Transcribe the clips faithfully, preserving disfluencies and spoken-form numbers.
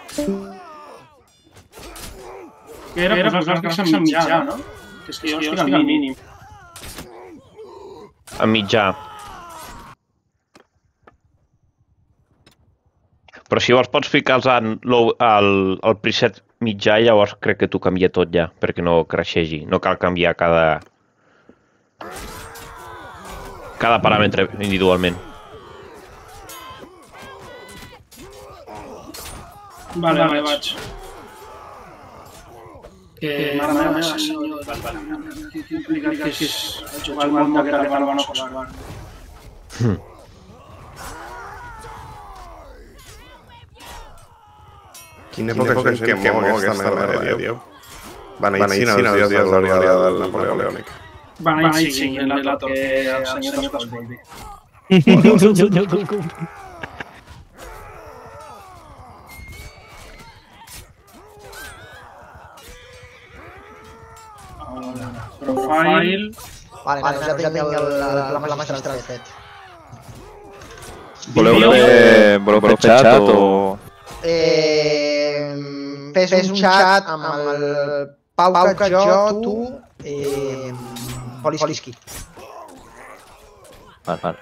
Que era posar els gràfics en mitjà, no? Que és que jo estic al mínim. En mitjà. Però si vols pots ficar el preset mitjà i llavors crec que t'ho canvia tot ja, perquè no creixegi. No cal canviar cada... cada paràmetre individualment. Vale, vale, vaig. Que mare meva, senyor, que complicat que és jugar al món de Caravana no costa. Quina època és que mou aquesta merda, tio. Va néixer els dies de glòria del Napoleònic. Va néixer en la que el senyor no es vol dir. Profile... Vale, vale, ja tinc la magistral fet. Voleu fer xat o...? Fes un xat amb el Pauca, jo, tu, Poliski. Val, val.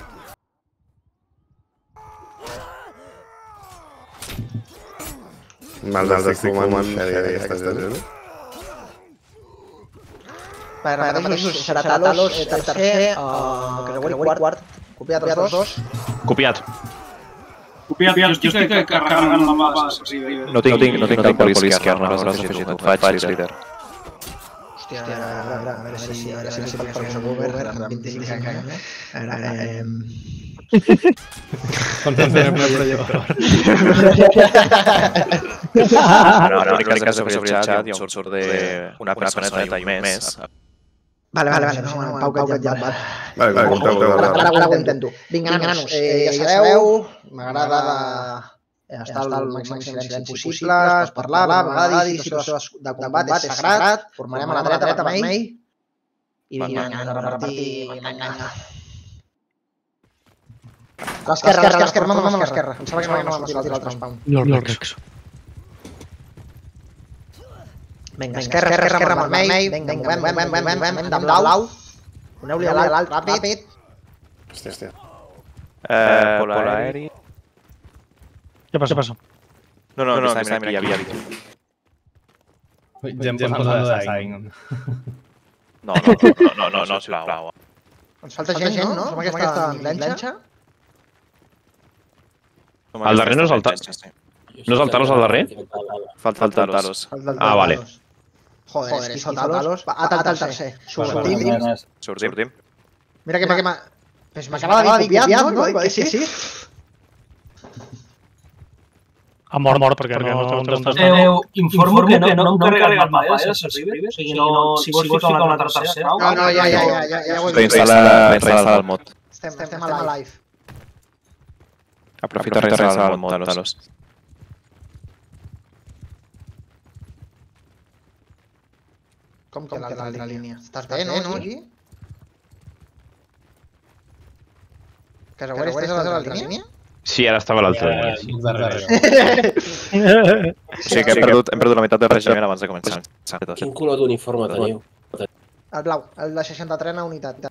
Mal d'estic fumant aquestes de... Vale, repeteixos, Xeratalos, tercer, Creueri quart, copiat els dos. Copiat. Copiat, jo estic carregant la mapa. No tinc cap policia esquerna, no has afegit tu, et faig líder. Hòstia, a veure si per això Google, amb vint-i-cinc anys, a veure... Com t'ensenyem el projector? No, l'únic que has de fer el xat i on surt d'una personeta i més. Vale, vale, vale, no, Pau, que ja et va. Vale, vale, compteu, compteu. Ara ho intento. Vinga, nanos, ja sabeu, m'agrada estar al màxim silenci possible, es parlar, a vegades, situació de combat és sagrat, formarem a la dreta vermell i vinga, a repartir manganya. L'esquerra, l'esquerra, mamà amb l'esquerra. Em sembla que no m'ha sortit l'altre spawn. L'Orrex. Vinga, esquerra, esquerra, amb el vermell. Vinga, movem, movem, movem, movem, de blau. Doneu-li a l'alt, ràpid. Hòstia, hòstia. Pol aeri... Què passa, passa? No, no, que està aquí, havia dit. Ja em posant de Saing. No, no, no, no, sisplau. Ens falta gent, no? Som aquesta lenxa. El darrer no és el Talos? No és el Talos el darrer? Falta el Talos. Ah, vale. Joder, és que sota el Talos... Ah, el tercer. Sortim. Sortim. Mira que m'ha... Pues m'acaba de dir copiat, no? Va dir que sí. Ha mort, mort, perquè no... Informo que no em carregaré el mapa, eh, si arribes. O sigui, si vols ficar una altra tercera... No, no, ja, ja, ja, ja ho he vist. Reinstal·la el mod. Estem a live. Aprofita per reinstal·lar el mod, Talos. Com que l'altra línia? Estàs bé, no, aquí? Casaguari, estàs a l'altra línia? Sí, ara estava a l'altra línia, sí. O sigui que hem perdut la meitat del regiment abans de començar. Quin color d'uniforme teniu? El blau, el de seixanta-tres unitat.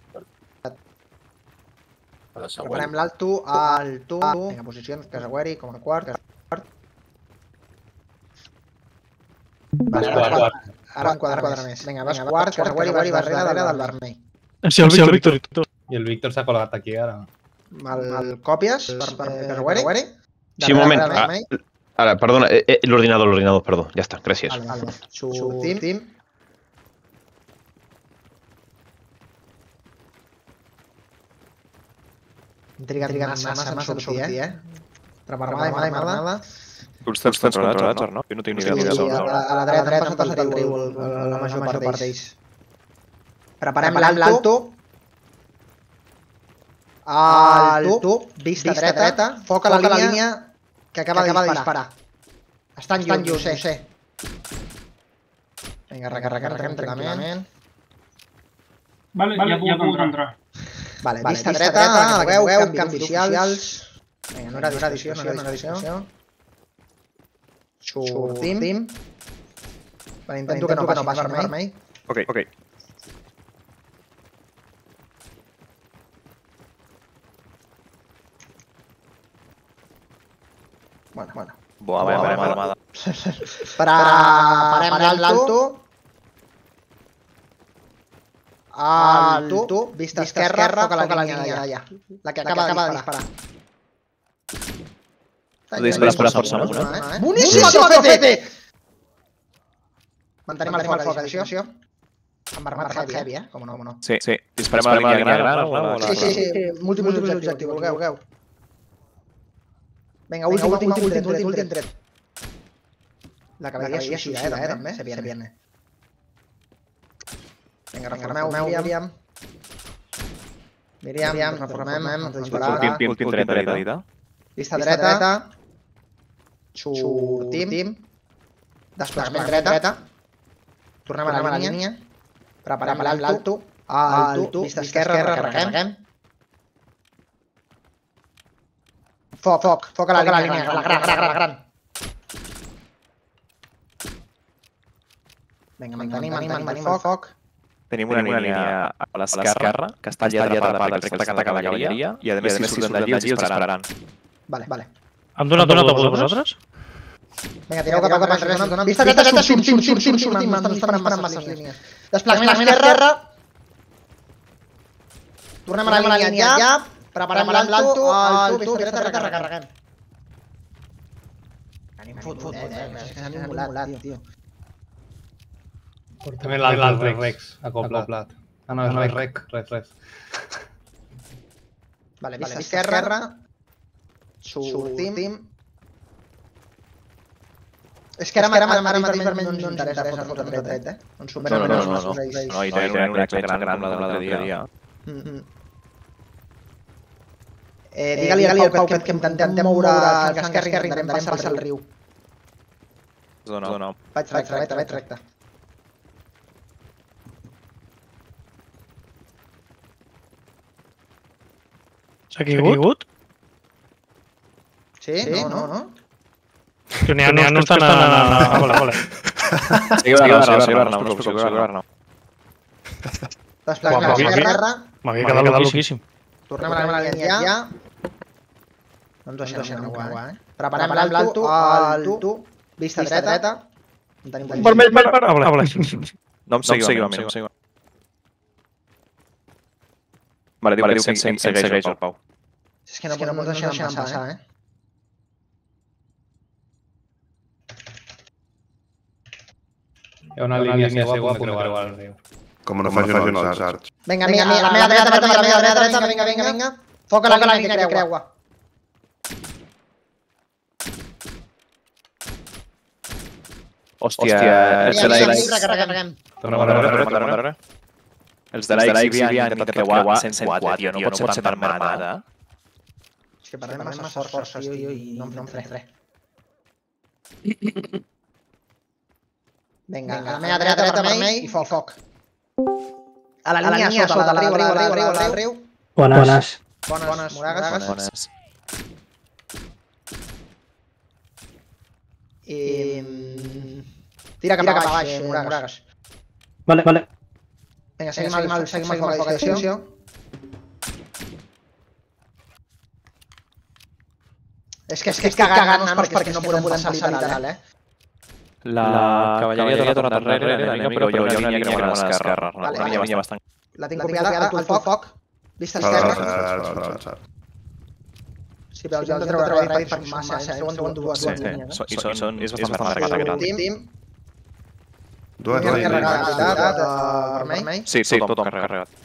Preparem l'alto, alto... Vinga, posicions, Casaguari, com a quart. Ara un quadre més. Vinga, vas quart, Casaguari, vas darrere del vermell. Sí, el Víctor. I el Víctor s'ha colgat aquí ara. El copies per Casaguari. Sí, un moment. Ara, perdona, l'ordinador, l'ordinador, perdó. Ja està, gràcies. Sortim. Hem trigat massa en sortir, eh? Preparada i marnada. Tu els tens controlats, no? Jo no tinc ni idea. A la dreta han passat el riu, la major part d'ells. Preparem l'alto. Alto, vista dreta, foc a la línia que acaba de disparar. Estan lluny, ho sé. Vinga, recarreguem tranquil·lament. Vale, ja puc entrar. Vale, vista dreta, la que veu, canvis oficials. Vinga, no era edició, no era edició. Sortim. Vale, intento que no passi vermell. Ok, ok. Bueno, bueno. Buah, vaya armada. Parem l'alto. Alto. Vista esquerra, foca la línia d'allà. La que acaba de disparar. Tu dispares per la força, no? Boníssim, T C T! Mantenim el foc, addició. Amb armat heavy, eh? Com no, com no. Sí, sí. Disparem a la línia gran o a la... Sí, sí, sí. Múltiple objectiu, vulgueu. Vinga, últim, últim, últim, últim, últim tret. La cavalleria suïcida, eh, també. Se viene. Vinga, reformeu, Míriam. Míriam, ens reformem, ens disparar. Últim tret de dita. Vista dreta. Sortim. Desplaçament dreta. Tornem a la línia. Preparem l'alto. Alto. Vista esquerra, recarreguem. Foc, foc, foc a la línia, la gran, gran, gran. Vinga, mantenim, mantenim el foc. Tenim una línia a l'esquerra, que està allà atrapada perquè està atacant la cavalleria, i a més si surten d'allí els dispararan. Vale, vale. Hem donat a vosaltres? Vinga, tireu cap a cap a cap. Vista dreta, sortim, sortim, sortim, sortim. Estan disparant masses línies. Desplaçament esquerra. Tornem a la línia ja. Preparem l'alto, alto, vista dreta, recarreguem. Anem fot, fot, fot, eh? És que s'han immolat, tio. També l'altre Rex, acoplat. Ah, no, és Rec, res, res. Vale, vista esquerra. Sortim. És que ara mateix vermell no ens interessa fotre el tret, eh? No, no, no, no. No, i tenen una xeca gran de l'altre dia. Digue-li al Pau que intentem moure el esquerra i intentarem passar el riu. Zona. Vaig recte, vaig recte, recte. S'ha caigut? Sí? No, no? Que n'hi ha no estan a... Vale, vale. Seguiu l'Arnau, no us preocupeu, seguiu l'Arnau. Desplegament a l'esquerra. M'havia quedat loquíssim. Tornem a la línia ja. No ens deixem creuar, eh? Preparem l'alto, alto, vista dreta. Vermell, vermell. No em seguiu, no em seguiu. Vale, diu que segueix el Pau. És que no ens deixem passar, eh? Hi ha una línia seva a creuar el riu. Com no facin els arts. Vinga, vinga, a la meva dreta, a la meva dreta, vinga, vinga, vinga. Foc a la línia que creua. Hòstia, els de l'X... Tornem a veure. Els de l'X havien intentat creuar cent quatre, tio, no pot ser tan armada. És que perdem massa forces, tio, i no em faré res. Vinga, a la meva dreta, vermell, i foc, foc. A la línia sota, al riu, al riu, al riu. Bones. Bones, moragues. Bones. Tira cap a baix, moragues. Vale, vale. Vinga, seguim el foc d'extinció. És que estic cagant nanos perquè no podem passar literal, eh? La cavalleria ha tornat enrere, l'enemic, però hi ha una línia que creuant a l'esquerra. Una línia bastant... La tinc copiada, al foc, vista esquerra. Sí, però els hem de treure ràpid perquè són massa, eh? Són dues línies. I són... és bastant carregat aquest. Últim. Dues línies. Vermell. Sí, sí, tothom carregat.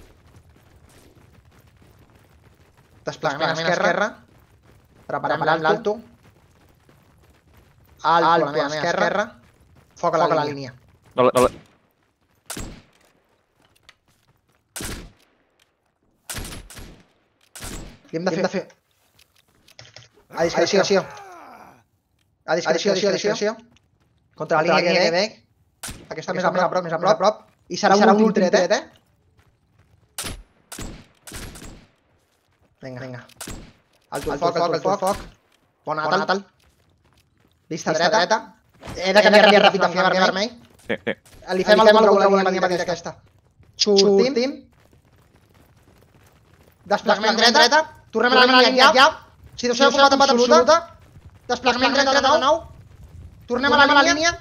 Desplegament a l'esquerra. Preparem l'alto. Alto a la meva esquerra. Foc a la línia. No, no... I hem de fer... A discreció. A discreció, a discreció. Contra la línia que ve. Aquesta més a prop, més a prop. I serà un últim tret, eh? Vinga, vinga. Alto el foc, alto el foc. Bon Natal. Vista dreta. He de canviar ràpid de fiar vermell. Sí, sí. Li fem el control de la línia petita aquesta. Sortim. Desplegament dreta. Tornem a la línia ja. Situació de combat absoluta. Desplegament dreta de nou. Tornem a la línia.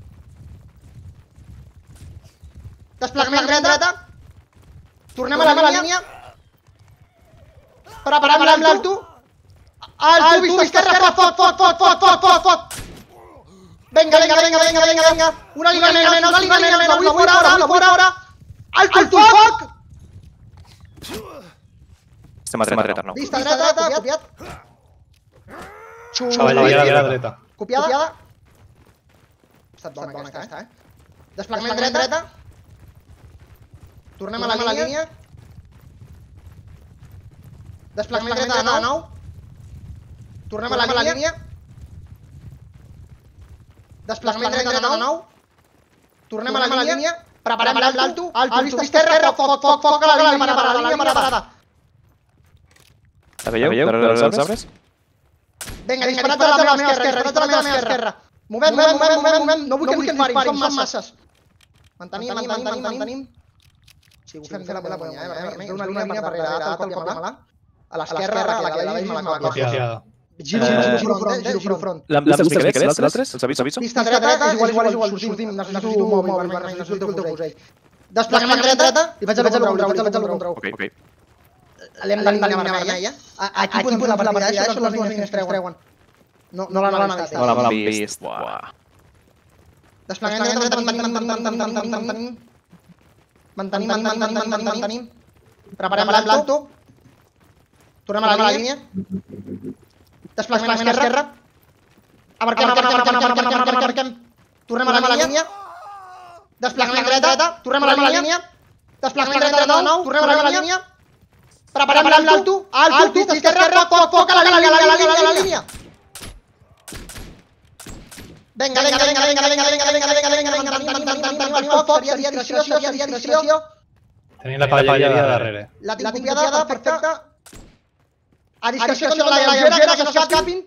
Desplegament dreta. Tornem a la línia. Preparem l'alto. Alto, vista esquerra, foc, foc, foc, foc, foc, foc, foc. Vinga, vinga, vinga, vinga, vinga, vinga. Una línia menys, una línia menys, la vull fora ara, la vull fora. Alto, foc. Estem a dreta, dreta, no. Vista dreta, copiat. Cavallera de la dreta. Copiada. Ha estat bona aquesta, eh? Desplegament dreta. Tornem a la línia. Desplegament dreta de nou. Tornem a la línia. Desplegament dreta de nou. Tornem a la línia. Preparem l'alto. Alto, vista esquerra, foc, foc, foc a la línia parada, la línia parada. La veieu? Darrere dels arbres? Vinga, disparat a la meva esquerra, disparat a la meva esquerra. Movem, movem, movem, movem, movem. No vull que ens disparin, són masses. Mantenim, mantenim, mantenim. Si ho fem de la bona guanya, eh? Fer una línia per darrere, tal com a a l'esquerra, a la que la vegis, me la Copiada. Giro, giro front, eh? Giro front. L'hem vist els altres? Els aviso, aviso? Vista dreta, igual, igual, igual, sortim, necessito mòbil, necessito el teu fusell. Desplegament dreta, i vaig a el control, vaig a el control. Ok, ok. L'hem de línia vermella. Aquí podem fer la partida, això són les línies que ens treuen. No l'han vist. No l'han vist. Desplegament dreta, mantenim, mantenim, mantenim, mantenim. Preparem l'alto. Tornem a la línia. Desplegament esquerra. Abarquem, abarquem, abarquem, abarquem, abarquem. Tornem a la línia. Desplegament dreta. Tornem a la línia. Desplegament dreta de nou. Tornem a la línia. Preparem l'alto. Alto, vista esquerra, foc, foc a la línia, a la línia, a la línia. Vinga, vinga, vinga, vinga, vinga, vinga, vinga, vinga, vinga, vinga, mantenim, mantenim el foc, seria discreció, seria discreció. Tenim la cavalleria darrere. La tinc copiada, perfecte. A discreció de la lleugera, que no s'escapin.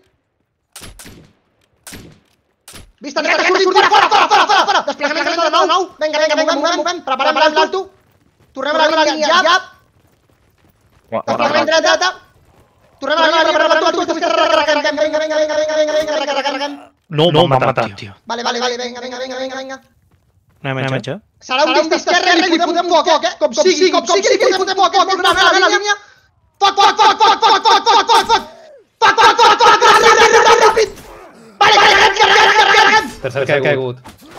Vista dreta, surt, surt, fora, fora, fora, fora, fora. Desplegament dreta de nou. Vinga, vinga, movem, movem, movem. Preparem l'alto. Tornem a la línia, ja. Desplegament dreta. Tornem a la línia, preparem l'alto, vista esquerra, recarreguem. Vinga, vinga, vinga, vinga, vinga, vinga, recarreguem. No, no m'ha matat, tio. Vale, vale, vale, vinga, vinga, vinga, vinga, vinga. Anem a metge. Serà un vista esquerra i li fotem foc, eh? Com sigui, com sigui, li fotem foc, eh? Tornem a la línia. Foc, foc, foc, foc, foc, foc, foc, foc, foc. Foc, foc, foc, foc, ràpid, ràpid, ràpid. Vale, carreguem, carreguem, carreguem. Tercer caigut.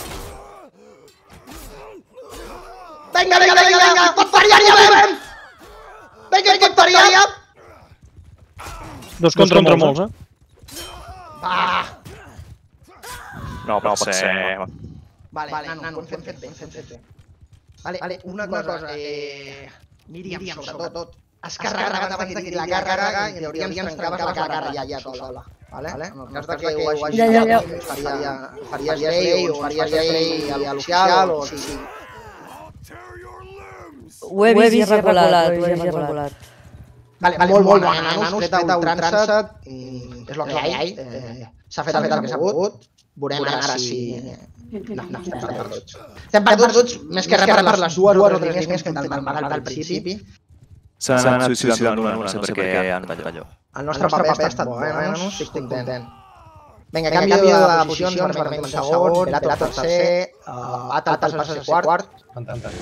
Vinga, vinga, vinga, vinga. Infanteria, ja veiem. Vinga, infanteria. Dos contra molts, eh? Va. No, pot ser... Vale, nano, hem fet bé, hem fet bé. Vale, una cosa, eh... Míriam, sobretot, es carrega abans que la càrrega i en teoria ens trencaves la càrrega ja, ja, sola. Vale? En el cas que ho hagis fet, faries llei o faries llei a l'oficial o sí. Ho he vist irregular, ho he vist irregular. Vale, molt, molt bona, nanos, treta ultrança, és el que hi ha. S'ha fet el que s'ha pogut. Veurem ara si... No, no, estem perduts. Estem perduts més que res per les dues o tres línies que hem marcat al principi. S'han anat suïcidant una, no sé per què han tallat allò. El nostre paper ha estat bo, eh, nanos? Estic content. Vinga, canvio de posicions, vermell comença segon, Velato tercer, Atal passa a ser quart. Ententat.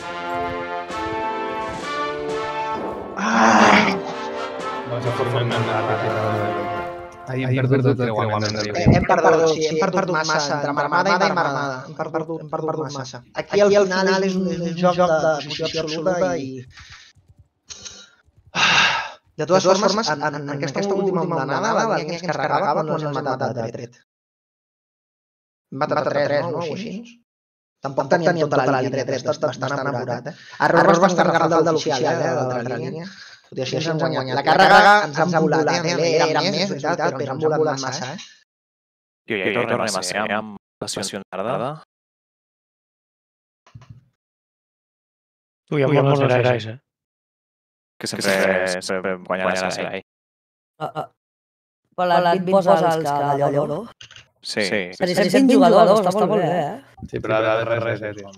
Hem perdut el creuament de riu. Hem perdut, sí, hem perdut massa entre marmada i marmada. Hem perdut massa. Aquí al final és un joc de posició absoluta i... De totes formes, en aquesta última ondanada, la línia que ens carregava no ens hem matat de tret. Hem matat a tres, no? O així. Tampoc teníem tota la línia de tret, bastant apurat. Errors bastant garrafal de l'oficial, de l'altra línia. Tot i així ens hem guanyat. La càrrega ens han volat, eh? Era més, és veritat, però ens han volat massa, eh? Tio, ja hi tornem a ser amb passió tardada. Tu, hi ha molts herois, eh? Que sempre guanyarà la Sarai. Per l'Advit posa els que allò, no? Sí. Per ser cent jugadors, està molt bé, eh? Sí, però ara res, res, res.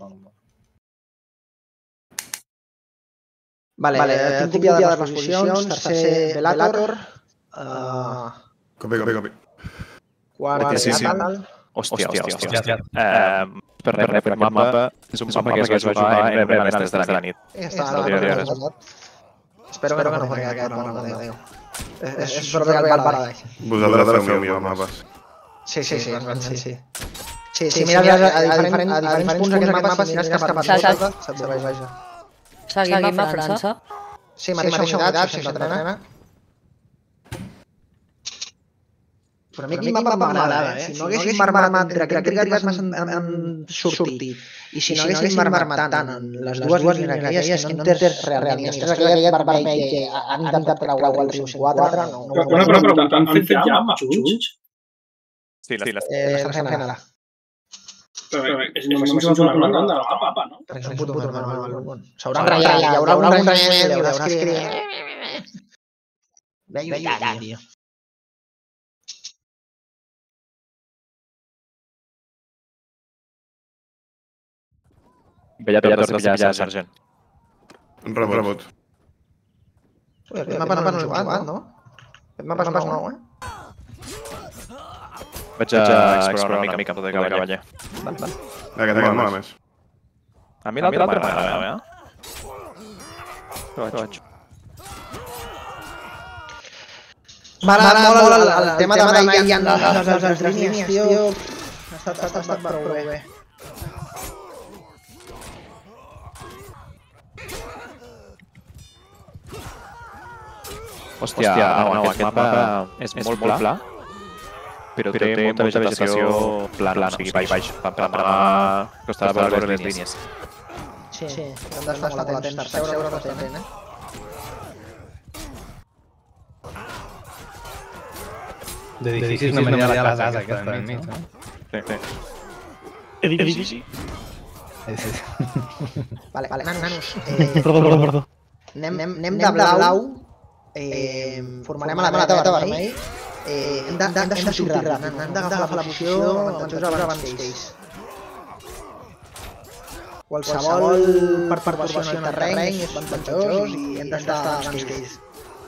Vale, tinc copiades les posicions, tercer Velator, Copi, copi, copi. quart Natal. Hòstia, hòstia, hòstia. Per res, per aquest mapa, és un mapa que es va jugar en breve a les tres de la nit. Espero que no pugui aquest, per l'amor de Déu. És Royal Paradise. Vosaltres feu millor mapes. Sí, sí, sí, sí. Sí, si mires a diferents punts d'aquest mapa, si mires cap a sota, se't veus, vaja. Seguim a França. Sí, mateixa unitat, sense trena. Però a mi aquest mapa m'agrada, eh? Si no haguéssim marmat Dracarigas en sortir, i si no haguéssim marmat tant en les dues línies aquelles, que no entens realment, i després aquell vermell que han intentat creuar el riu cent quatre, no... Una pregunta, han fet ja matxuts? Sí, les L'estan fent ara. Però és només un manual de la papa, no? És un puto manual. S'hauran ratllat, hi haurà un ranyament, hi haurà escrit... Veia lluitar, tio. Veia tot pillar, sergent. Rebot, rebot. Aquest mapa no l'hem jugat, no? Aquest mapa és nou, eh? Vaig a explorar una mica tot de cavaller. Aquest aquest mola més. A mi l'altre m'agrada, eh? Però vaig. M'agrada molt el tema de Mayan, les línies, tio. Ha estat prou bé. Hòstia, no, aquest mapa és molt pla, però té molta vegetació plana, o sigui, baix, baix, per amagar costa de veure les línies. Sí, hem d'estar molt atents per seure tot atent, eh? D'edificis no m'hi ha la casa aquesta enmig, no? Sí, sí. Edifici. Vale, vale, nanos. Perdó, perdó, perdó. Anem de blau, formarem a la dreta vermell, hem de sortir ràpid, hem d'agafar la posició avantatjosa abans que ells. Qualsevol perturbació en el terreny és avantatjós i hem d'estar abans que ells.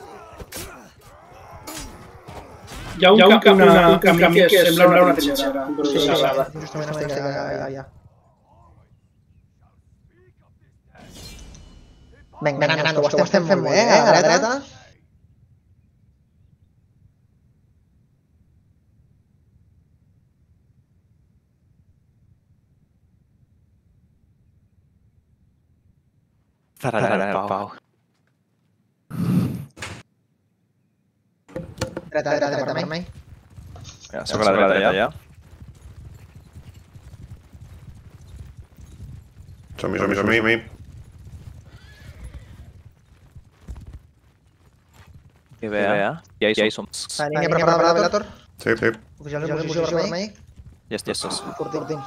Hi ha un camí que sembla una trinxera. Justament estic allà. Vinga, nanos, ho estem fent bé, eh? A la dreta. Tararara, el Pau. Dreta, dreta, dreta, vermell. Soc a la dreta, ja. Som-hi, som-hi, som-hi. I bé, ja hi som. Línia preparada, Velator. Sí, sí. Oficials en posició vermell. Ja estàs. Curtim.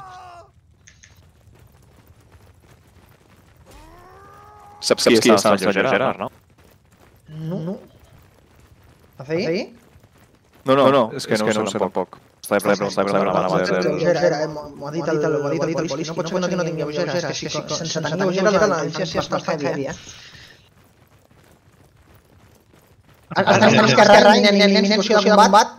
Saps qui està al Gerard, no? No. ¿A Fei? No, no, és que no ho sé tampoc. Estava preguntant abans. M'ho ha dit el polici. No pot ser que no tingui lleugera. És que sense tenir lleugera la diferència és bastant heavy, eh? Estem esquerra, en situació de combat.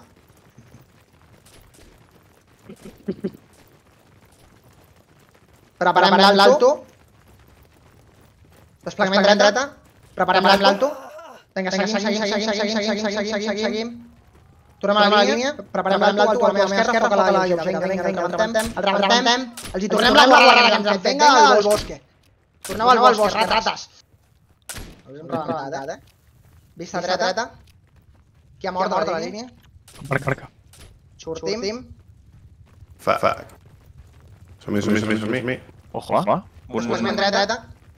Preparem l'alto. Desplegament dreta. Preparem l'alto. Vinga, seguim, seguim, seguim, seguim, seguim, seguim, seguim. Tornem a la línia. Preparem l'alto, a la meva esquerra, toca la lleugera. Vinga, vinga, vinga, rebentem. El rebentem. Els hi tornem la guarda que ens han fet. Vinga, al bosque. Torneu al bosque, rates. Els hem rebentat, eh? Vista dreta, dreta. Qui ha mort a la línia? Marca, marca. Sortim. Fuck. Som-hi, som-hi, som-hi, som-hi. Ojo, va. Desplegament dreta, dreta.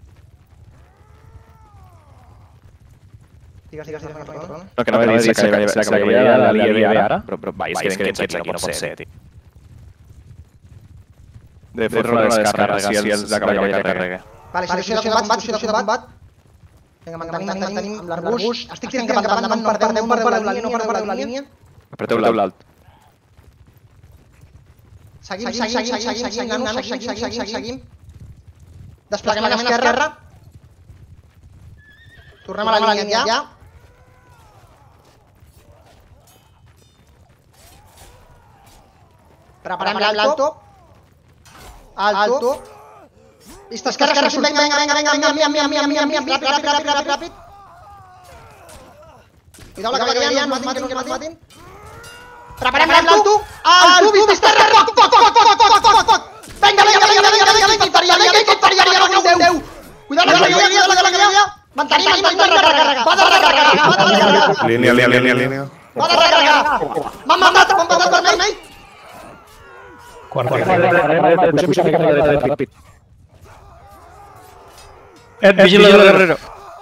Digues, digues, digues, perdona. No, que no m'he dit que s'acabaria la línia bé ara, però va, és que queden setze aquí, no pot ser, tio. De fer una descàrrega si els de cavaller que carrega. Vale, situació de combat, situació de combat. Vinga, mantenim, mantenim amb l'arbust. Estic tirant cap endavant, no perdeu, no perdeu la línia, no perdeu la línia. Apreteu l'alt. Seguim, seguim, seguim, seguim, seguim, nanos, seguim, seguim, seguim, seguim. Desplegament a l'esquerra. Tornem a la línia ja. Preparem l'alto. Alto. Vista esquerra, esquerra, surt, vinga, vinga, vinga, vinga, vinga, vinga, vinga, vinga, vinga, ràpid, ràpid, ràpid, ràpid, ràpid. Cuidao la cavalleria, no es matin, no es matin. Preparem l'alto. Alto, vista esquerra, foc, foc, foc, foc, foc, foc, foc. Vinga, vinga, vinga, vinga, vinga, vinga, infanteria, vinga, infanteria, vinga, Déu. Cuidao la cavalleria, cuidao la cavalleria. Mantenim, mantenim, recarregar, va de recarregar, va de recarregar. Línia, línia, línia, línia. Va de recarregar. M'han matat, m'han matat vermell. Quart, quart, ràpid. Ed, vigila del guerrero.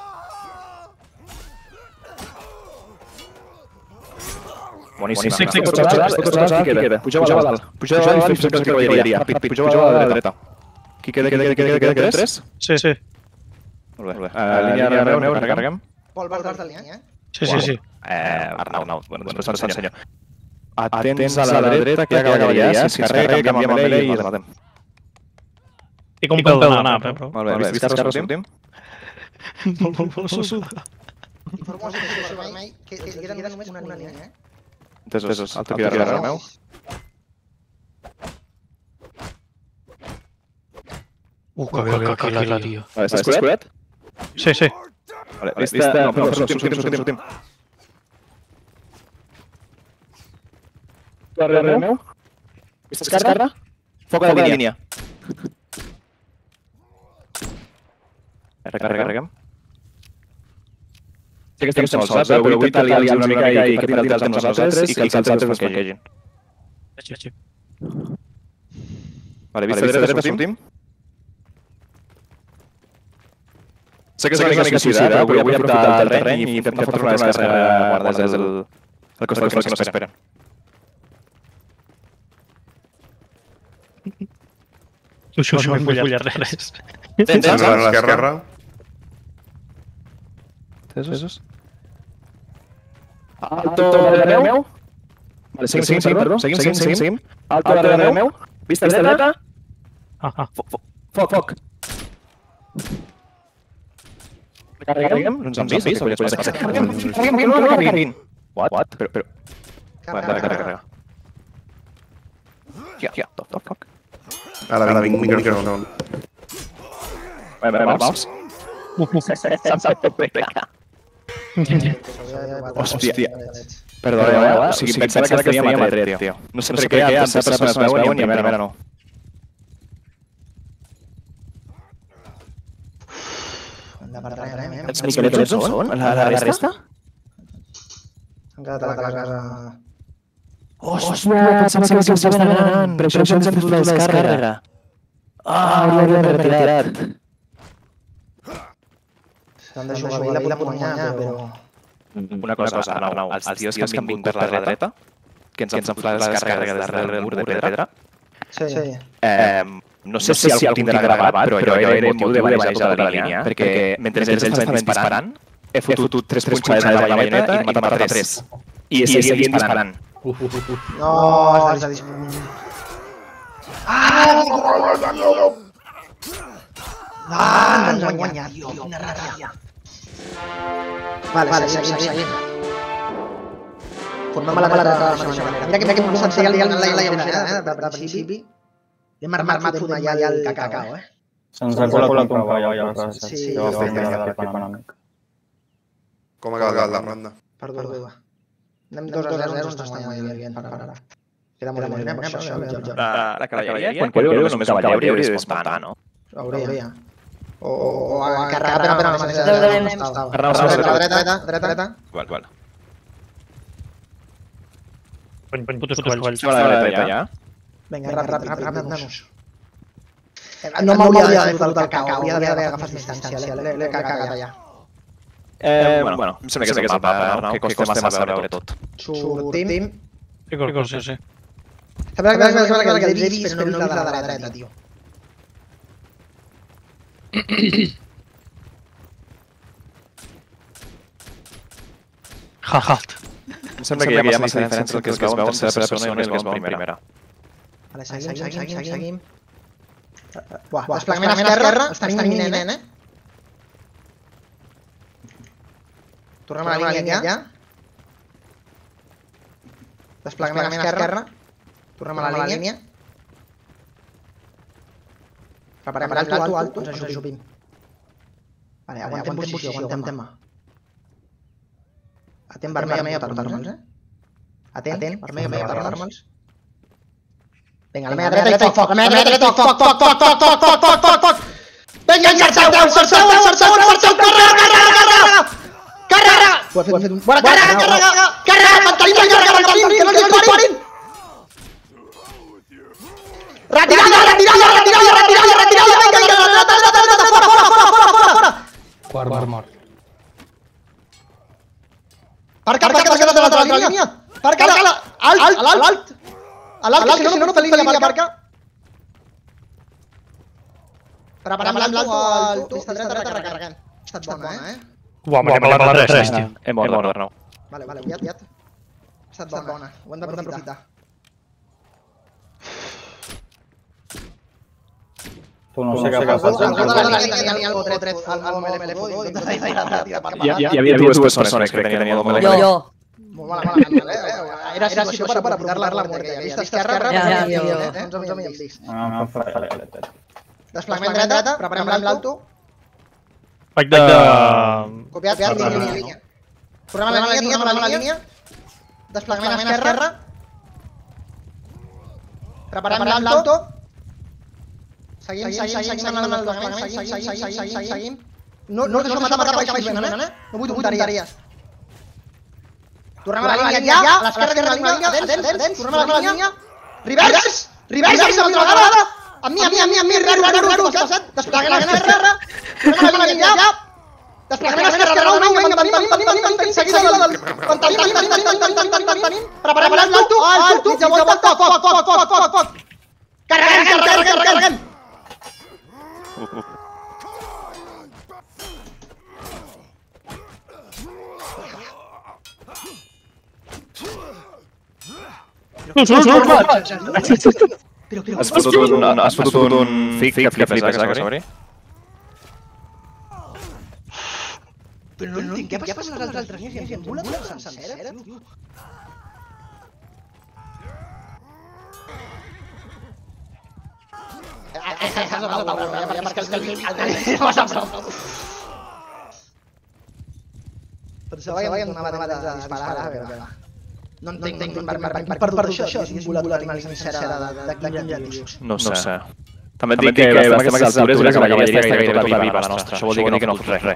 Boníssima. Sí, sí, sí, Puja a dalt, qui queda? Puja a dalt. Puja a dalt i fem cercles de cavalleria. Ràpid, puja a la dreta. Qui queda, queda, queda, queda, queda? Tres? Sí, sí. Molt bé. Línia Arnau, recarreguem. Vol, vol, vols de línia, eh? Sí, sí, sí. Arnau, Arnau. Bueno, després t'ensenyo. Atents a la dreta, que hi ha cavalleria. Si es carrega, canviem a melee i els matem. I com pel d'anar, però. Molt bé, vist que sortim? Molt, molt, molt suda. Informo a situació vermell que queda només una línia, eh? Entesos, alto que hi ha Arnau. Uh, que bé, que aquí la tio. Estàs escurat? Sí, sí. Vale, vista... No, no, sortim, sortim, sortim, sortim. Darrere meu? Vista esquerra? Foc a la línia. Recarreguem. Sé que estem sols, però vull aliar-nos una mica i que patin els amb nosaltres i que els altres ens flanquegin. Sí, sí. Vale, vista dreta, sortim? Sé que és una mica suïcida, però vull aprofitar el terreny i intentar fotre una descarrega guardada des del costat que no s'esperen. Això, això, no vull res. Tens a l'esquerra. Tesos? Alto darrere meu. Vale, seguim, seguim, perdó. Seguim, seguim, seguim, seguim. Alto darrere meu. Vista dreta. Foc, foc. Recarreguem? No ens han vist? Recarreguem, recarreguem, no recarreguin. What? Però, però... Vale, recarrega. Ja, ja, toc, toc, toc. Ara vinc, vinc, vinc, no. Vale, vale, vamos. Hòstia. Perdó, eh? O sigui, pensava que teníem a dret, tio. No sé per què altres persones es veuen i a mera no. Els miquelets on són? La resta? Han quedat a la casa... Hòstia, pensava que s'estaven anant. Per això ens hem fotut la descàrrega. Ah, l'haurem retirat. S'han de jugar bé la guanyar, però... Una cosa, Arnau, els tios que han vingut per la dreta, que ens han fotut la descàrrega des del mur de pedra, no sé si algú tindrà gravat, però era el motiu de manejar tota la línia, perquè mentre ells estaven disparant, he fotut tres punxades de la baioneta i m'ha matat tres. I seguien disparant. No, has de disparar. Ah! Ah, ens han guanyat, tio, quina ràbia. Vale, seguim, seguim. Formem a la dreta de la mateixa manera. Mira que hem començat a liar la lleugera, eh, de principi. Hem armat fotent ja el cacau, eh. Se'ns ha colat un cavall a la casa. Sí, que va fer l'equip enemic. Com ha acabat la ronda? Perduda. Anem dos a zero, ens estan guanyant per ara. Queda molt bé, per això. La cavalleria, quan quedeu només un cavaller hauria de desmuntar, no? Hauria. O a carregar per a la manera. Dreta, dreta, dreta, dreta. Igual, igual. Pony, pony, putos cavalls. Estem a la dreta ja? Vinga, ràpid, ràpid, ràpid, nanos. No m'hauria d'haver fotut el cacau, hauria d'haver agafat més distància, l'he cagat allà. Bueno, em sembla que és el mapa, Arnau, que costa massa veure tot. Sortim. Que cosa, sí. Sembla que l'he vist, però no l'he vist la de la dreta, tio. Jajat. Em sembla que hi ha massa diferència entre el que es veu en tercera persona i el que es veu en primera. Vale, seguim, seguim, seguim. Buah, desplegament a esquerra, els tenim imminent, eh? Tornem a la línia ja. Desplegament a esquerra. Tornem a la línia. Preparem alto, alto, alto, ens ajupim. Vale, aguantem posició, aguantem tema. Atent vermell per portar-me'ls, eh? Atent, vermell per portar-me'ls. Vinga, la meva dreta i foc, foc, la meva dreta i foc, foc, foc, foc, foc, foc, foc, foc, foc, foc! Vinga, encerteu, encerteu, encerteu, encerteu, carrega, carrega, carrega! Carrega! Bona, carrega, carrega, carrega, mantenim, carrega, mantenim, que no ens disparin! Retirada, retirada, retirada, retirada, retirada, vinga, vinga, fora, fora, fora, fora, fora! Quart mort, mort. Parca, parca, parca de l'altra línia! Parca, alt, alt, alt! A l'alt, que si no, no té línia per marcar. Preparem l'alto, alto, pista dreta, recarregant. Ha estat bona, eh? Uau, m'ha acabat la tres, tio. Hem mort, hem mort, Arnau. Vale, vale, aviat, aviat. Ha estat bona, ho hem d'aprofitar. Tu no sé què passa. Hi havia dues persones que tenien el doble. Jo, jo. Molt malament, eh? Era situació per aprofitar-la a la muerte. Vista esquerra, Ja, ja, ens jo. havíem vist. Desplegament dreta, preparem l'alto. Vaig de... Copiat, línia, línia, línia. Tornem a la línia, tornem a la línia. Desplegament a esquerra. Preparem l'alto. Seguim, seguim, seguim amb el desplegament, seguim, seguim, seguim, seguim, seguim. No us deixeu matar per cap baix venen, eh? No vull tonteries. Tornem a la línia ja, a l'esquerra de la línia, adents, adents, tornem a la línia. Rivers! Rivers, una altra vegada! Amb mi, amb mi, amb mi, amb mi, raro, raro, raro, desplegament a esquerra. Tornem a la línia ja. Desplegament a esquerra, nou, nou, vinga, mantenim, mantenim, mantenim, seguida del... Mantenim, mantenim, mantenim, mantenim, mantenim. Preparem l'alto, alto, mitja volta, foc, foc, foc, foc, foc, foc. Carreguem, carreguem, carreguem. Has fotut un, has fotut un fic que flipes, eh, que s'obri? Però no entenc, què ha passat amb les altres nies? Hi ha una sencera? Pensava que donava temps de disparar, però... No entenc per què per tot això, si és volat una sencera de quinze dius. No sé. També et dic que estem a aquestes altures que la cavalleria està gairebé tota viva la nostra. Això vol dir que no fot res.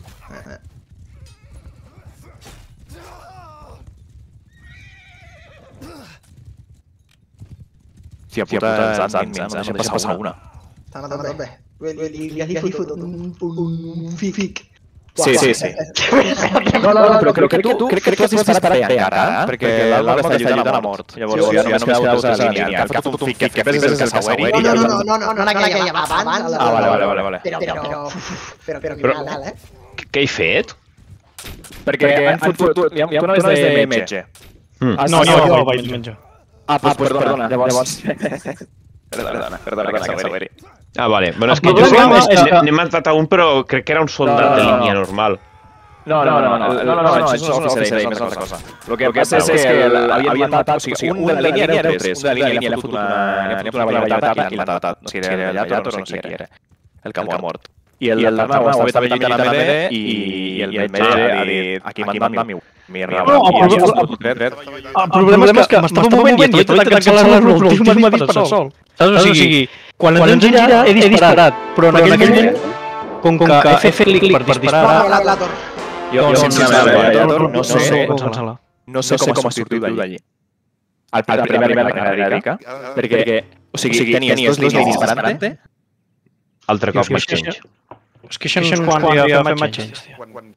Tia puta, els admins, eh? No deixem passar una. Està matant tot bé. Li has fotut un fic. Sí, sí, sí. No, no, no, però crec que tu crec que tu has disparat bé encara, eh? Perquè l'Alba està lluitant a mort. Llavors ja només queda a la línia. Que ha fotut un fic, que penses que és el Saueri. No, no, no, no, no, no aquella abans. Ah, vale, vale, vale. Però, però, però, però, criminal, eh? Què he fet? Perquè han fotut... Tu anaves de metge. No, jo vaig menjar. Ah, doncs perdona, llavors... Perdona, perdona, que Saueri. Ah, vale. Bueno, és que jo n'he matat a un, però crec que era un soldat de línia normal. No, no, no, no, no, no, això és un oficer d'ell, és una altra cosa. El que passa és que havien matat, o sigui, un de la línia era tres, un de la línia li ha fotut una balloneta i l'ha matat. No sé si era el Llator o no sé qui era, el que ha mort. I el Arnau estava lluitant amb Mede i el Mede ha dit, aquí mandant mi mierda. El problema és que m'estava movent i estava intentant calar l'últim m'ha disparat sol. Saps? O sigui, quan ens hem girat he disparat, però en aquell moment, com que he fet clic per disparar... Jo, sincerament, no sé no sé com ha sortit d'allí. Al primer nivell de carrera, perquè, o sigui, tenies dos línies disparant-te. Altre cop matxenys. Es que això no és quan hi ha fet matxenys, tio.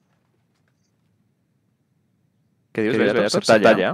Què dius, Bellator? Se't talla?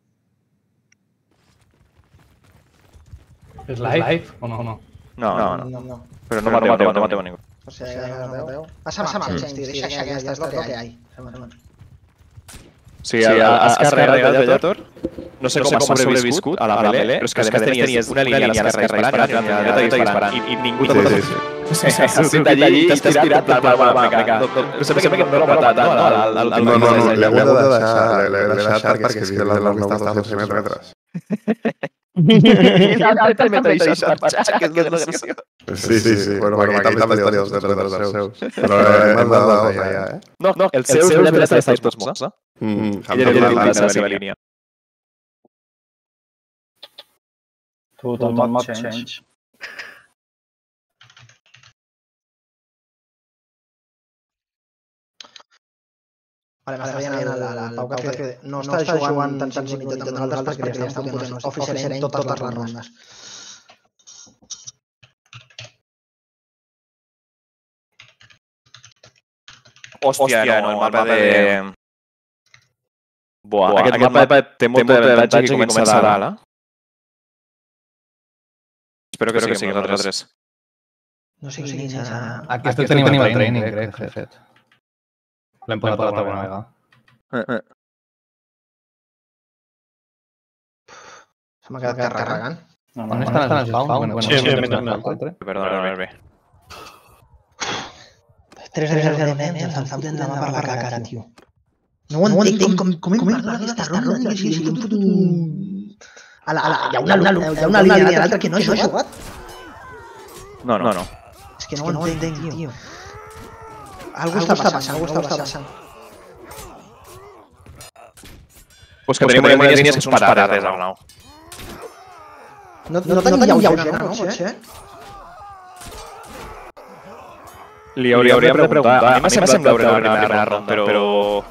És live o no? No, no. Però no mateu, no mateu a ningú. O sigui, passa matxenys, tio, deixa que ja és lo que hi ha. Sí, a esquerra de Bellator No sé com ha sobreviscut a la melee, però és que a més tenies una línia a l'esquerra disparant i una línia a la dreta disparant. I ningú t'ha Sí, sí, sí. Has sortit d'allí i t'has tirat per la vinga. No sé per què no l'ha matat, no? No, no, no, l'he hagut de deixar, l'he deixat perquè és que les nous estan a dos metres. Sí, sí, sí. Bueno, aquí també estaria dos metres dels seus. Però m'han de dos allà, eh? No, no, els seus ja tenen estats tots morts, eh? Ella era la seva línia. Total map change. Vale, m'està veient el Pau que no està jugant tan sens limitat amb nosaltres perquè li estan fotent Officer Aim totes les rondes. Hòstia, no, el mapa de... Buah, aquest mapa té molt d'avantatge que comença a dalt, eh? Espero que sigui nosaltres. No sé quin és... Aquest tenim el training, crec, de fet. L'hem posat a la taula una vegada. Se m'ha quedat carregant. On estan els spawn? Sí, sí, sí. Perdona, Albert, bé. tres a zero nen, ens estan fotent la mà per la cara, tio. No ho entenc, com hem parlat d'aquesta ronda, que si hem fotut un... Hi ha una línia a l'altra que no ha jugat. No, no, no. És que no ho entenc, tio. Algú està passant, algú està passant. Pues que tenim unes línies que són parades al nou. No tenim lleugera, no? Pot ser? Li hauríem de preguntar. A mi m'ha semblat veure la primera ronda, però...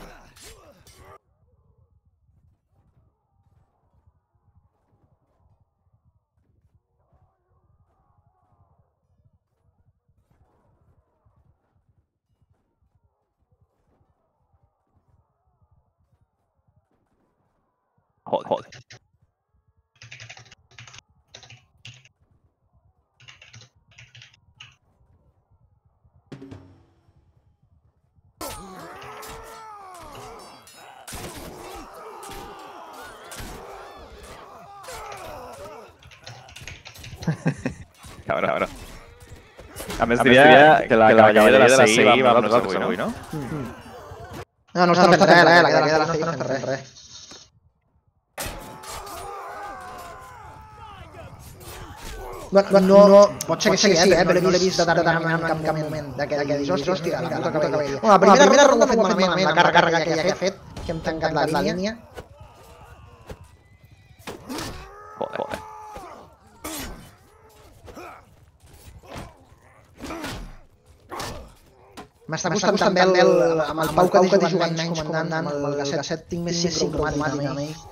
Joder. Cabrón, cabrón. A més diria que la cavalleria de la C I va amb nosaltres avui, no? No, no està per res, la cavalleria de la C I no està per res. No, pot ser que sigui, eh, però no l'he vist determinant en cap moment que dius, hòstia, mira, la puta cavalleria. La primera ronda ha fet malament amb la càrrega que ha fet, que hem tancat la línia. Joder, joder. M'està costant també amb el Pau que ha de jugar menys comandant, amb el Gasset tinc més sincromàtic amb ell.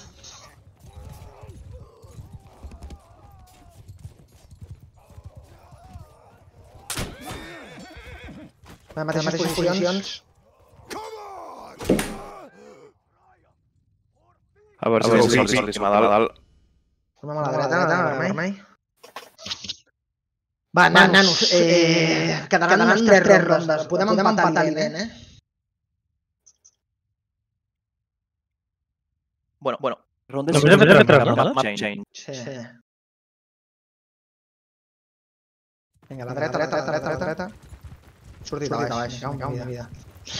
Les mateixes posicions. A veure si és soltíssim a dalt. Formem a la dreta, vermell. Va, nanos, quedaran unes tres rondes. Podem empatar lent, eh? Bueno, bueno. No podem fer tres rondes? Map change. Sí. Vinga, la dreta, la dreta, la dreta, la dreta. Sortit a baix, me cago en la vida.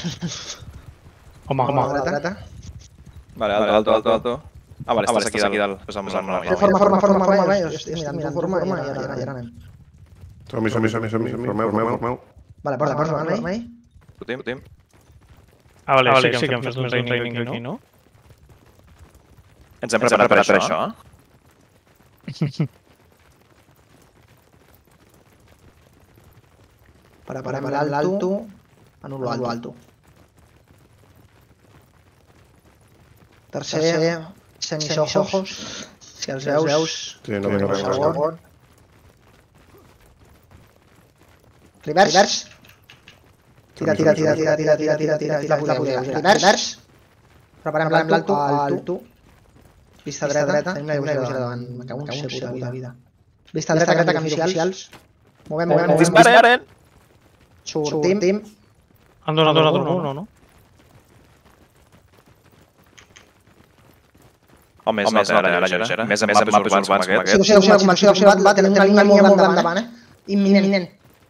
Home, home. La dreta. Vale, alto, alto, alto, alto. Ah, vale, estàs aquí dalt. Forma, forma, forma, forma, forma, estic mirant tu forma i ara anem. Som-hi, som-hi, som-hi, som-hi, formeu, formeu, formeu. Vale, porta, porta, vermell. Fotim, fotim. Ah, vale, sí que hem fet un training aquí, no? Ens hem preparat per això, eh? Para parar l'alto, anulo l'alto. Tercer, semisojos, si els veus, Sí, no vinc res. segon. Rivers. Tira, tira, tira, tira, tira, tira, tira, tira, tira, la podeu. Rivers. Preparem l'alto, alto. Vista dreta, tenim la lleugera davant. Me cago en la puta vida. Vista dreta, dreta, canvi oficials. Movem, movem, movem. Disparen! Sortim. Han donat uno, no? O més, més a la lleugera. Més en mapes urbans com aquest. Sí, sí, sí, la convenció de combat, tenim una línia molt gran davant, eh? Imminent, imminent.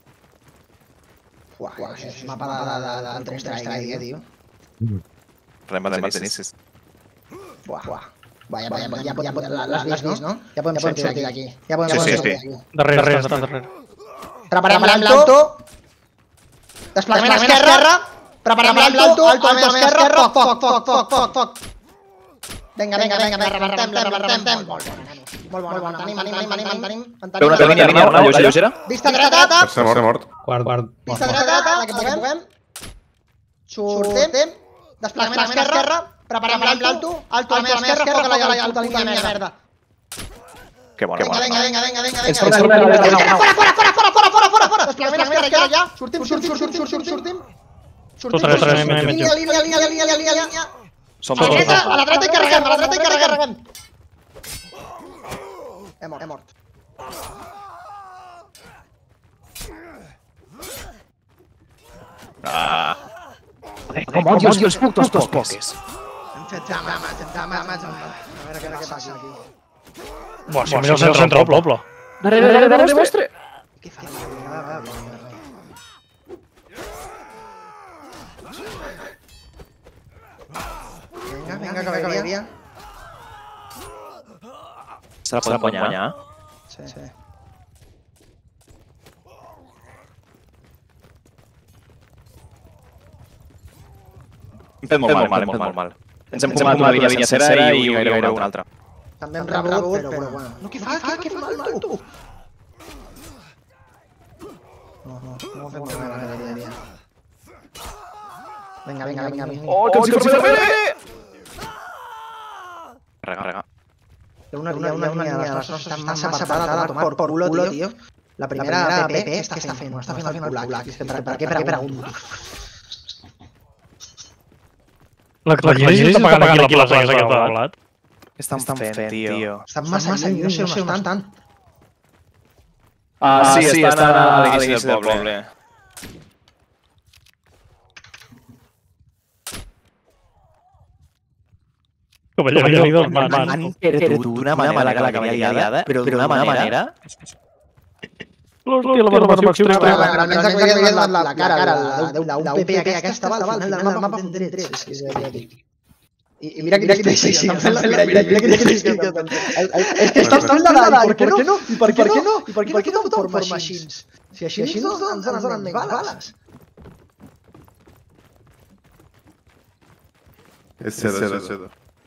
Uah, això és un mapa de Counter-Strike, eh, tio. Rembat de inicis. Buah, buah. Va, ja, ja, ja, ja, l'has vist, no? Ja podem sortir d'aquí. Ja podem Sí, sí, sortir sí. d'aquí. Darrere, darrere, està darrere. Preparem l'alto. Desplegament a l'esquerra. Preparem l'alto. Alto, alto, esquerra. Foc, foc, foc, foc, foc, foc. Vinga, vinga, vinga, la rebentem, la rebentem. Molt bona, nanos. Molt bona, mantenim, mantenim, mantenim, mantenim. Té una línia, línia, Arnau, la lleugera? Vista dreta. Tercer mort, mort. Quart, quart. Vista dreta, la que puguem. Sortim. Desplegament a l'esquerra. Preparem l'alto. Alto, a l'esquerra, foc a la puta línia merda. Que bona, que bona. Vinga, vinga, vinga, vinga, Ens vinga. fora, Fora, fora, fora, fora, fora, fora, fora, fora, fora. Desplegament a l'esquerra ja. Sortim, sortim, sortim, sortim, sortim. Sortim, Tot res, res, sortim. res, Línia, línia, línia, línia, línia, línia. Som A la tots. dreta, a la dreta i carreguem, a la dreta i carreguem. He mort, he mort. Ah. Com odios els putos poques. Hem fet damage, hem fet damage. A veure què passa aquí. Buah, si mira el centre del poble. Darrere, darrere, darrere vostre. Què fa? Va, va, va. Vinga, vinga, cavalleria. Se la podem guanyar? Sí, sí. Hem fet molt mal, hem fet molt mal. Ens hem fumat una línia sencera i gairebé una altra. També hem rebut, però bueno. No, què fa? Què fa l'alto? No, no, no ho fem bé, la cavalleria. Vinga, vinga, vinga, vinga. Oh, que ens hi farem bé! Rega, rega. Hi ha una línia, una línia de les nostres està massa apartada, a tomar por culo, tío. La primera P P, què està fent? Està fent el culac. Per què pregunto? La Clarice està pagant aquí la plaça que t'ha volat. Què estan fent, tio? Estan massa lluny, no sé on estan. Ah, sí, estan a l'inici del poble. Cavalleria del mar. Han perdut d'una manera la cavalleria aliada, però d'una manera... Hòstia, la barbació extrema. Almenys la cavalleria de la cara, la U P P aquesta estava al final del mapa fent drets. I mira que tens així, estan fent la mira, mira que tens és que estàs fent la dalt, per què no? I per què no? I per què no for machines? Si així ens donen més bales. És seda, és seda.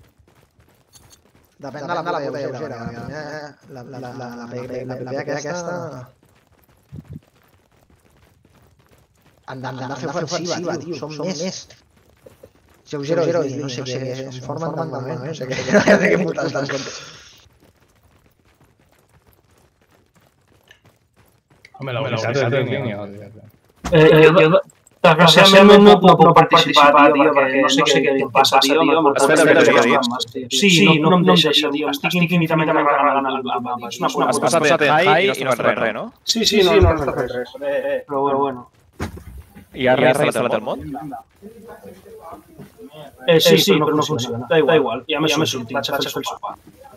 Depèn de la puta lleugera. La P P aquesta... Han de fer ofensiva, tio. Som més. Lleugero, no sé què, es formen tan malament, no sé què puta estan content. Home, la veritat és que desgraciadament no puc participar, tio, perquè no sé què passa, tio. Sí, no em deixa, tio. Estic infinitament carregant el mapa. És una puta. Has passat high i no has fet res, no? Sí, sí, no has fet res. Però bueno. I ara has reinstal·lat el mod? Eh, sí, sí, però no funciona. Da igual, ja m'he sortit, vaig a fer el sopar.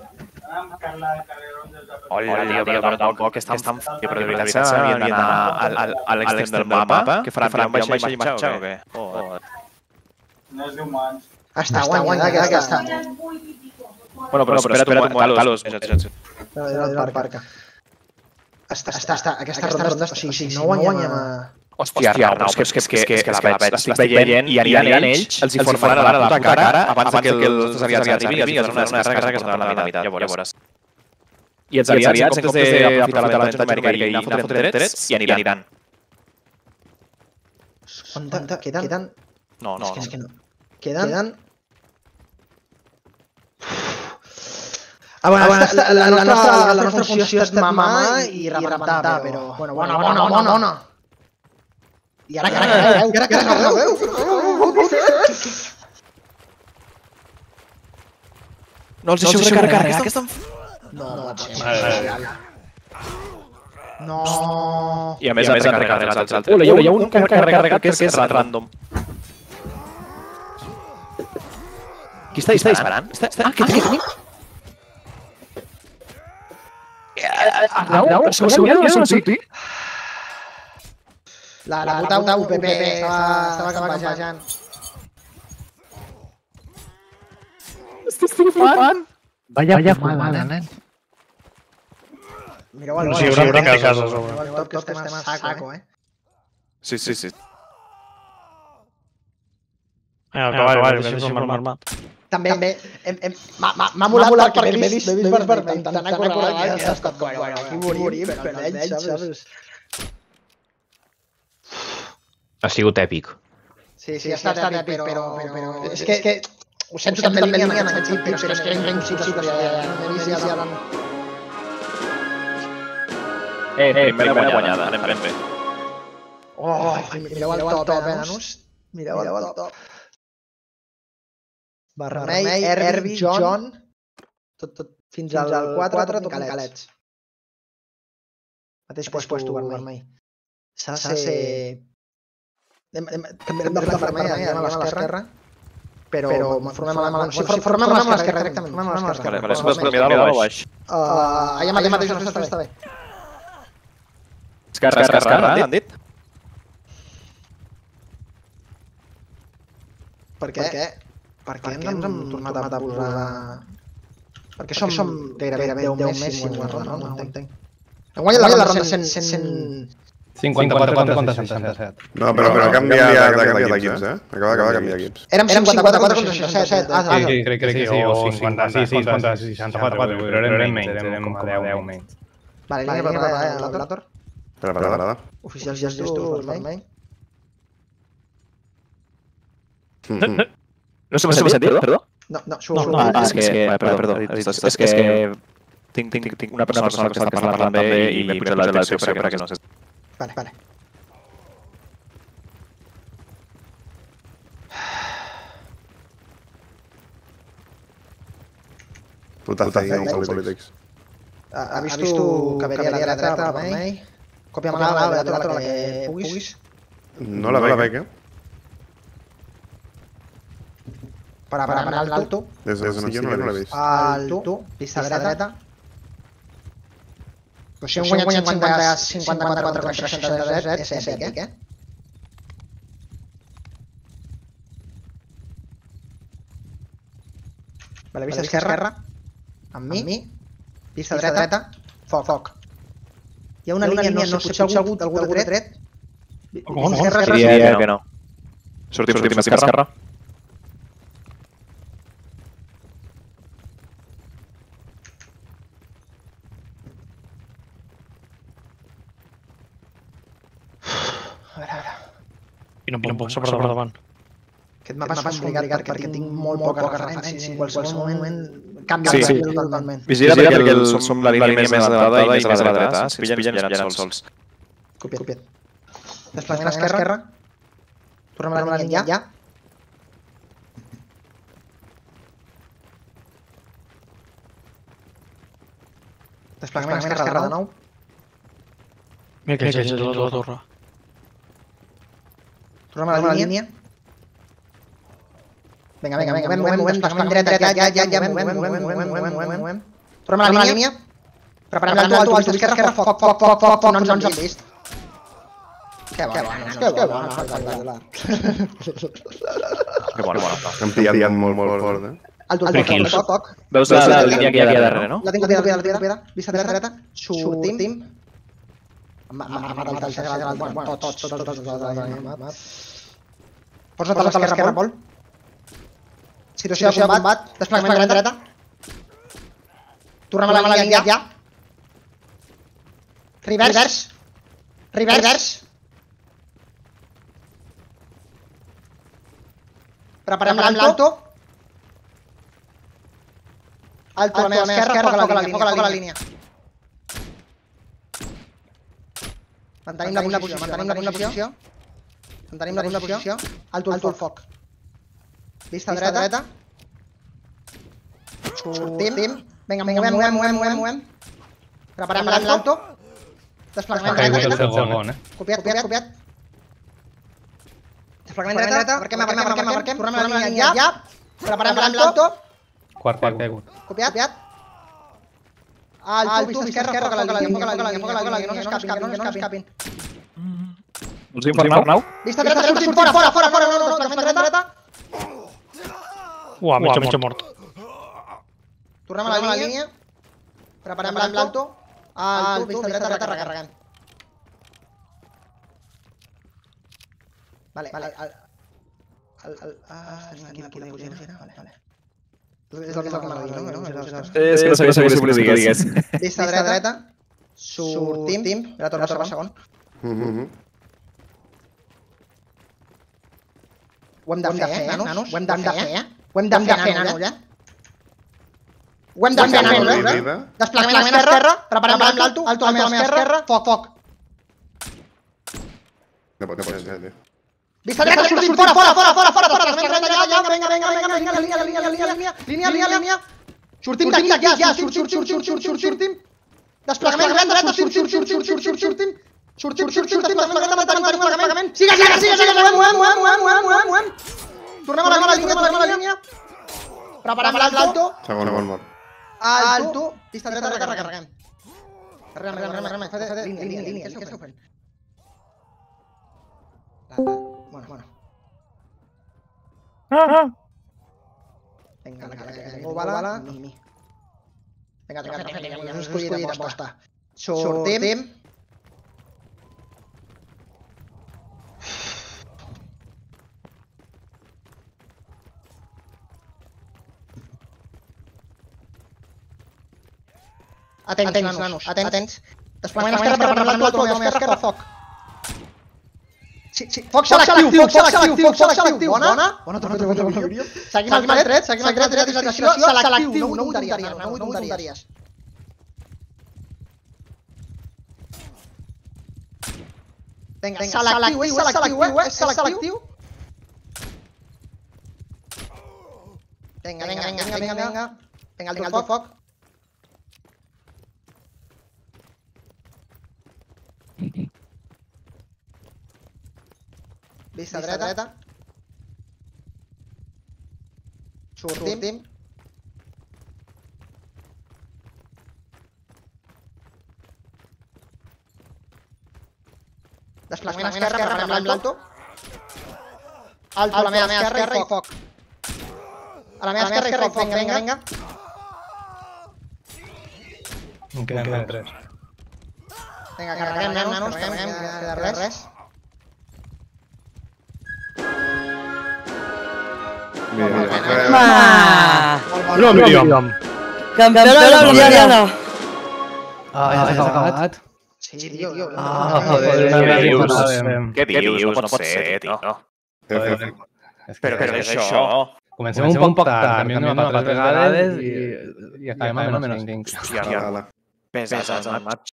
Hola, tio, però tampoc és tan fàcil, però de veritat s'havien d'anar a l'extrem del mapa, que faran un baixa i marxa o què? No és d'humans. Està guanyada aquesta. Bueno, però espera't un moment, Talos. Era el parc. Aquesta ronda, o sigui, si no guanyem a... Hòstia, Arnau, és que la estic veient i aniran ells, els hi formaran a la puta cara abans que els aliats arribin i els donen una descàrrega que s'han la meitat, ja veuràs. I els aliats, en comptes d'aprofitar l'avantatge numèric i anar fotent drets, hi aniran. Queden... No, no, és que no. Queden... Ah, bueno, la nostra funció és mamar i rebentar, però... Bueno, bona, bona, bona. I ara que rebeu, i ara que rebeu, no els deixeu recarregar, que estan... No, no, no. I a més, a més, han recarregat els altres. Hola, hi ha un que ha recarregat que és random. Qui està disparant? Ah, què tenim? Arnau, segurament no sortir? La, la puta U P P estava campejant. Estic flipant. Vaya fumada, nen. Mireu el No s'hi hauran de casa a sobre. Mireu el top que estem a saco, eh? Sí, sí, sí. El cavall, que deixi marmat. També m'ha molat perquè m'he vist vermell, intentant acorralar que ha estat com, bueno, aquí morim, però ell, saps? Ha sigut èpic. Sí, sí, ha estat èpic, però és que ho sento també en línia en aquest sentit, però és que era impossible, ja m'he vist ja davant. Eh, eh, primera guanyada, anem ben bé. Oh, mireu el top, eh, nanos? Mireu el top. Vermell, Herbie, John, tot fins al quatre, tot calets. Mateix puesto vermell. S'ha de ser... També hem de fer vermell, anem a l'esquerra, però formem a l'esquerra directament. Formem a l'esquerra. Vale, vale, mi dalt o baix? Allà mateix, està bé. Esquerra, esquerra, han dit? Per què? Perquè ens hem tornat a posar... Perquè som gairebé deu més si guanyem, no? No entenc. Hem guanyat la ronda cent... cinquanta-quatre contra seixanta-set. No, però ha canviat d'equips, eh? Acaba de canviar d'equips. Érem cinquanta-quatre contra seixanta-set. Sí, crec que sí, o cinquanta-sis contra seixanta-quatre, però érem menys, érem com a deu menys. Vale, línia preparada, eh, l'Ator? Preparada. Oficials gestos, vermell. No se m'ha sentit, perdó? No, no, Ah, és que... Perdó, és que... Tinc una persona que està parlant bé i m'he posat la direcció perquè no sé... Vale, vale. Puta feina amb polítics. Ha vist que venia a la dreta, vermell. Còpia amagada a la dreta, la que puguis. No la veig, eh? Per anar al alto. Des de aquí no l'he vist. Alto, pista dreta. Però si hem guanyat cinquanta-quatre contra seixanta-set, és èpic, eh? Vale, vista esquerra. Amb mi. Pista dreta. Foc, foc. Hi ha una línia, no sé, potser algú de dret. Diria que no. Sortim, sortim a esquerra. A veure, a veure. I no em puc sobre per davant. Aquest mapa és complicat perquè tinc molt poques referències i en qualsevol moment canvia totalment. Vigila perquè som la línia més adaptada i més a la dreta. Si pillen, ja eren sols. Copiat, copiat. Desplacement a l'esquerra. Tornem a la línia ja. Desplacament a l'esquerra de nou. Mira que és la torre. Tornem a la línia. Vinga, vinga, vinga, movem, movem, desplacament dret, ja, ja, ja, ja, movem, movem, movem, movem, movem, movem. Tornem a la línia. Preparem l'alto, alto, alto, esquerra, foc, foc, foc, foc, foc, no ens hem vist. Que bona, que bona, espectacular. Que bona, bona. Em pillat molt, molt fort, eh? Alto, alto, foc, foc, foc. Veus la línia que hi ha darrere, no? La tinc copiada, la tinc copiada, vista dreta, sortim. M'ha matat el segre, bueno, tots, tots, tots, tots. Posa't a l'esquerra, Pol. Situació de combat, desplacament dreta. Tornem a la línia ja. Rivers. Rivers. Preparem l'alto. Alto a la meva esquerra, foc a la línia. Mantenim la posició, mantenim la posició. Mantenim la posició. Alto al foc. Vista dreta. Sortim. Vinga, movem, movem, movem, movem. Preparem l'alto. Desplacament dreta. Copiat, copiat, copiat. Desplacament dreta. Marquem, marquem, marquem, marquem. Tornem a la línia ja. Preparem l'alto. Quart, quart, caigut. Copiat, copiat. Alto, vista esquerra, foca la línia, foca la línia, foca la línia, que no s'escapin, que no s'escapin. Us diu Fornau? Vista dreta, sortim fora, fora, fora, fora, no, no, desplegament dreta. Uah, metge mort. Tornem a la línia. Preparem l'alto. Alto, vista dreta, dreta, recarreguem. Vale, vale. Ah, tenim aquí la pujera, vale, vale. És el que m'ha dit, no? És que no sabia si ho digués. Vista dreta, dreta. Sortim. Ara torna a ser segon. Ho hem de fer, eh, nanos? Ho hem de fer, eh? Ho hem de fer, nanos, eh? Ho hem de fer, nanos, eh? Desplegament a l'esquerra, preparem l'alto, alto a la meva esquerra, foc, foc. No pot ser, ja, tio. Vista dreta, sortim fora, fora, fora, fora, fora, desplegament allà, allà, vinga, vinga, vinga, vinga, línia, línia, línia, línia, línia, línia, línia. Sortim d'aquí, ja, ja, surt, surt, surt, surt, surt, surt, sortim. Desplegament dreta, surt, surt, surt, surt, surt, surt, sortim. Surt, surt, surt, sortim, desplegament, tenim desplegament. Siga, siga, siga, siga, movem, movem, movem, movem, movem, movem. Tornem a la línia, tornem a la línia. Preparem l'alto. Segon, segon mort. Alto. Vista dreta, recarreguem. Recarreguem, recarreguem, recarreguem. Línia, línia, línia, què esteu fent? Bueno, bueno. Vinga, vinga, vinga, vinga, bala, mi, mi. Vinga, vinga, vinga, vinga, vinga, us escollit aposta. Sortim. Atents, nanos, atents. Desplegament a l'esquerra, preparant l'alto a la meva esquerra, foc. Foc selectiu, foc selectiu, foc selectiu. Bona? Bona, bona, bona, bona. Seguim el tret, seguim el tret, tret, discreció, selectiu, no tonteries, no tonteries. Vinga, selectiu, és selectiu, eh? És selectiu. Vinga, vinga, vinga, vinga, vinga. Vinga, el teu foc. Vista dreta. Sortim. Desplegament a l'esquerra, preparem l'alto. Alto a la meva esquerra i foc. A la meva esquerra i foc, vinga, vinga, vinga. En queden tres. Vinga, carreguem, nanos, carreguem, que no queda res. No, Míriam. Campeona Liliana. Ah, ja s'ha acabat. Sí, tio. Ah, joder, Què dius? No pot ser, tio. Però què és això? Comencem un poc tard, canviem de mapa tres vegades i acabem amb menys cinc. Vale, Pesats, maig.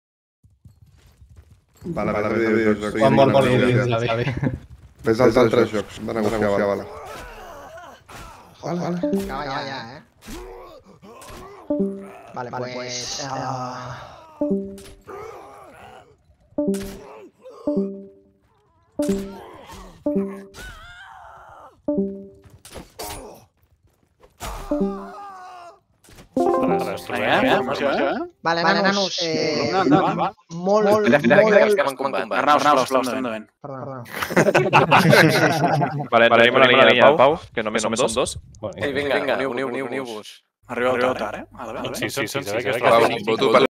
vale, vale. Quan vol vol dins la vida. Ves als altres jocs, de negociar, vale. Vale, vale. Acaba ja, ja, eh? Vale, pues... Vale, nanos, eh... Molt, molt, molt... Arnau, Arnau, sisplau, estem endavant. Perdona, Vale, tenim una línia del Pau, que només som dos. Vinga, vinga, uniu-vos. Arribeu tard, eh? Sí, sí, sí.